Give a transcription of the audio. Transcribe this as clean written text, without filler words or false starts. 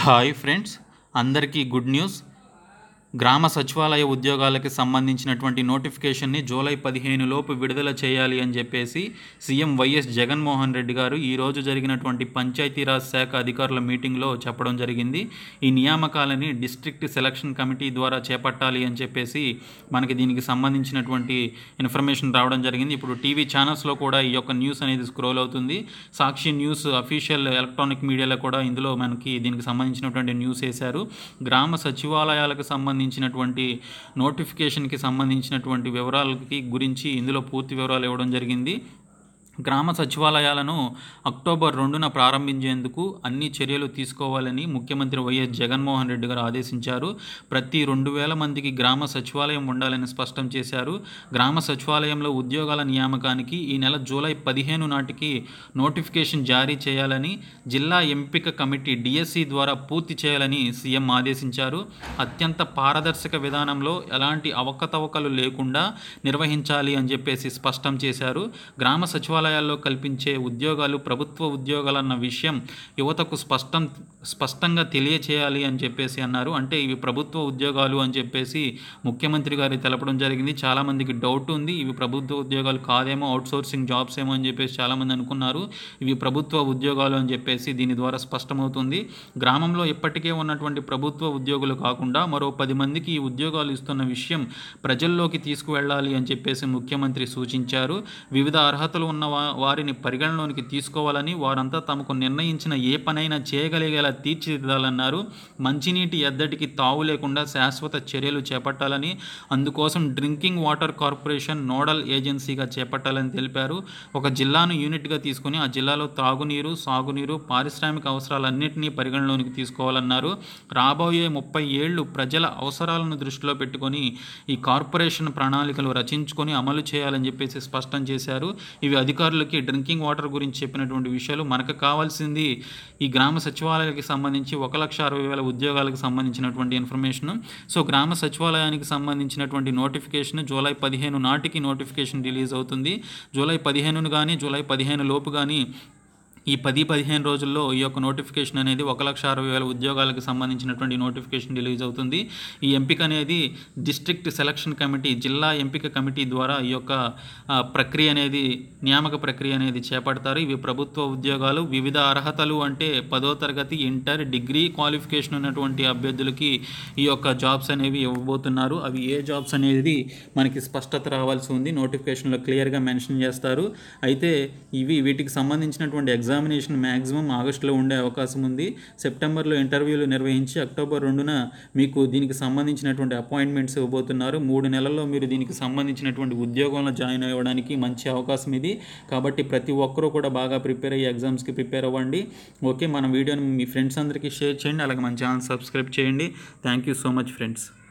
Hi friends, అందరికీ good news. గ్రామ సచివాలయ ఉద్యోగాలకి సంబంధించినటువంటి నోటిఫికేషన్ని జూలై 15 లోపు విడుదల చేయాలి అని చెప్పేసి సీఎం వైఎస్ జగన్మోహన్ రెడ్డి గారు ఈరోజు జరిగినటువంటి పంచాయతీరాజ్ శాఖ అధికారుల మీటింగ్లో చెప్పడం జరిగింది. ఈ నియామకాలని డిస్ట్రిక్ట్ సెలక్షన్ కమిటీ ద్వారా చేపట్టాలి అని చెప్పేసి మనకి దీనికి సంబంధించినటువంటి ఇన్ఫర్మేషన్ రావడం జరిగింది. ఇప్పుడు టీవీ ఛానల్స్లో కూడా ఈ యొక్క న్యూస్ అనేది స్క్రోల్ అవుతుంది. సాక్షి న్యూస్ అఫీషియల్ ఎలక్ట్రానిక్ మీడియాలో కూడా ఇందులో మనకి దీనికి సంబంధించినటువంటి న్యూస్ వేశారు. గ్రామ సచివాలయాలకు సంబంధించినటువంటి నోటిఫికేషన్కి సంబంధించినటువంటి వివరాలకి గురించి ఇందులో పూర్తి వివరాలు ఇవ్వడం జరిగింది. గ్రామ సచివాలయాలను అక్టోబర్ 2న ప్రారంభించేందుకు అన్ని చర్యలు తీసుకోవాలని ముఖ్యమంత్రి వైఎస్ జగన్మోహన్ రెడ్డి గారు ఆదేశించారు. ప్రతి 2000 మందికి గ్రామ సచివాలయం ఉండాలని స్పష్టం చేశారు. గ్రామ సచివాలయంలో ఉద్యోగాల నియామకానికి ఈ నెల జూలై 15 నాటికి నోటిఫికేషన్ జారీ చేయాలని జిల్లా ఎంపిక కమిటీ డిఎస్సి ద్వారా పూర్తి చేయాలని సీఎం ఆదేశించారు. అత్యంత పారదర్శక విధానంలో ఎలాంటి అవకతవకలు లేకుండా నిర్వహించాలి అని చెప్పేసి స్పష్టం చేశారు. గ్రామ సచివాలయాల్లో కల్పించే ఉద్యోగాలు ప్రభుత్వ ఉద్యోగాలన్న విషయం యువతకు స్పష్టంగా తెలియచేయాలి అని చెప్పేసి అన్నారు. అంటే ఇవి ప్రభుత్వ ఉద్యోగాలు అని చెప్పేసి ముఖ్యమంత్రి గారు తెలపడం జరిగింది. చాలామందికి డౌట్ ఉంది, ఇవి ప్రభుత్వ ఉద్యోగాలు కాదేమో, అవుట్సోర్సింగ్ జాబ్స్ ఏమో అని చెప్పేసి చాలామంది అనుకున్నారు. ఇవి ప్రభుత్వ ఉద్యోగాలు అని చెప్పేసి దీని ద్వారా స్పష్టమవుతుంది. గ్రామంలో ఇప్పటికే ఉన్నటువంటి ప్రభుత్వ ఉద్యోగులు కాకుండా మరో 10 మందికి ఈ ఉద్యోగాలు ఇస్తున్న విషయం ప్రజల్లోకి తీసుకువెళ్ళాలి అని చెప్పేసి ముఖ్యమంత్రి సూచించారు. వివిధ అర్హతలు ఉన్న వారిని పరిగణలోనికి తీసుకోవాలని, వారంతా తమకు నిర్ణయించిన ఏ పనైనా చేయగలిగేలా తీర్చిదిద్దాలన్నారు. మంచినీటి ఎద్దడికి తావు లేకుండా శాశ్వత చర్యలు చేపట్టాలని, అందుకోసం డ్రింకింగ్ వాటర్ కార్పొరేషన్ నోడల్ ఏజెన్సీగా చేపట్టాలని తెలిపారు. ఒక జిల్లాను యూనిట్గా తీసుకుని ఆ జిల్లాలో తాగునీరు, సాగునీరు, పారిశ్రామిక అవసరాలన్నింటినీ పరిగణలోనికి తీసుకోవాలన్నారు. రాబోయే 30 ఏళ్లు ప్రజల అవసరాలను దృష్టిలో పెట్టుకొని ఈ కార్పొరేషన్ ప్రణాళికలు రచించుకొని అమలు చేయాలని చెప్పేసి స్పష్టం చేశారు. ఇవి అధికారులకి డ్రింకింగ్ వాటర్ గురించి చెప్పినటువంటి విషయాలు. మనకు కావాల్సింది ఈ గ్రామ సచివాలయాలకు సంబంధించి 1,60,000 ఉద్యోగాలకు సంబంధించినటువంటి ఇన్ఫర్మేషన్. సో గ్రామ సచివాలయానికి సంబంధించినటువంటి నోటిఫికేషన్ జూలై 15 నాటికి నోటిఫికేషన్ రిలీజ్ అవుతుంది. జూలై 15 కానీ జూలై 15 లోపు కానీ ఈ 10-15 రోజుల్లో ఈ యొక్క నోటిఫికేషన్ అనేది 1,60,000 ఉద్యోగాలకు సంబంధించినటువంటి నోటిఫికేషన్ రిలీజ్ అవుతుంది. ఈ ఎంపిక అనేది డిస్ట్రిక్ట్ సెలక్షన్ కమిటీ, జిల్లా ఎంపిక కమిటీ ద్వారా ఈ యొక్క ప్రక్రియ అనేది, నియామక ప్రక్రియ అనేది చేపడతారు. ఇవి ప్రభుత్వ ఉద్యోగాలు. వివిధ అర్హతలు అంటే 10వ తరగతి, ఇంటర్, డిగ్రీ క్వాలిఫికేషన్ ఉన్నటువంటి అభ్యర్థులకి ఈ యొక్క జాబ్స్ అనేవి ఇవ్వబోతున్నారు. అవి ఏ జాబ్స్ అనేది మనకి స్పష్టత రావాల్సి ఉంది. నోటిఫికేషన్లో క్లియర్గా మెన్షన్ చేస్తారు. అయితే వీటికి సంబంధించినటువంటి ఎగ్జామినేషన్ మ్యాక్సిమం ఆగస్టులో ఉండే అవకాశం ఉంది. సెప్టెంబర్లో ఇంటర్వ్యూలు నిర్వహించి అక్టోబర్ 2న మీకు దీనికి సంబంధించినటువంటి అపాయింట్మెంట్స్ ఇవ్వబోతున్నారు. 3 నెలల్లో మీరు దీనికి సంబంధించినటువంటి ఉద్యోగంలో జాయిన్ అవ్వడానికి మంచి అవకాశం ఇది. కాబట్టి ప్రతి ఒక్కరూ కూడా బాగా ప్రిపేర్ అయ్యి ఎగ్జామ్స్కి ప్రిపేర్ అవ్వండి. ఓకే, మన వీడియోని మీ ఫ్రెండ్స్ అందరికీ షేర్ చేయండి. అలాగే మన ఛానల్ సబ్స్క్రైబ్ చేయండి. Thank you so much friends.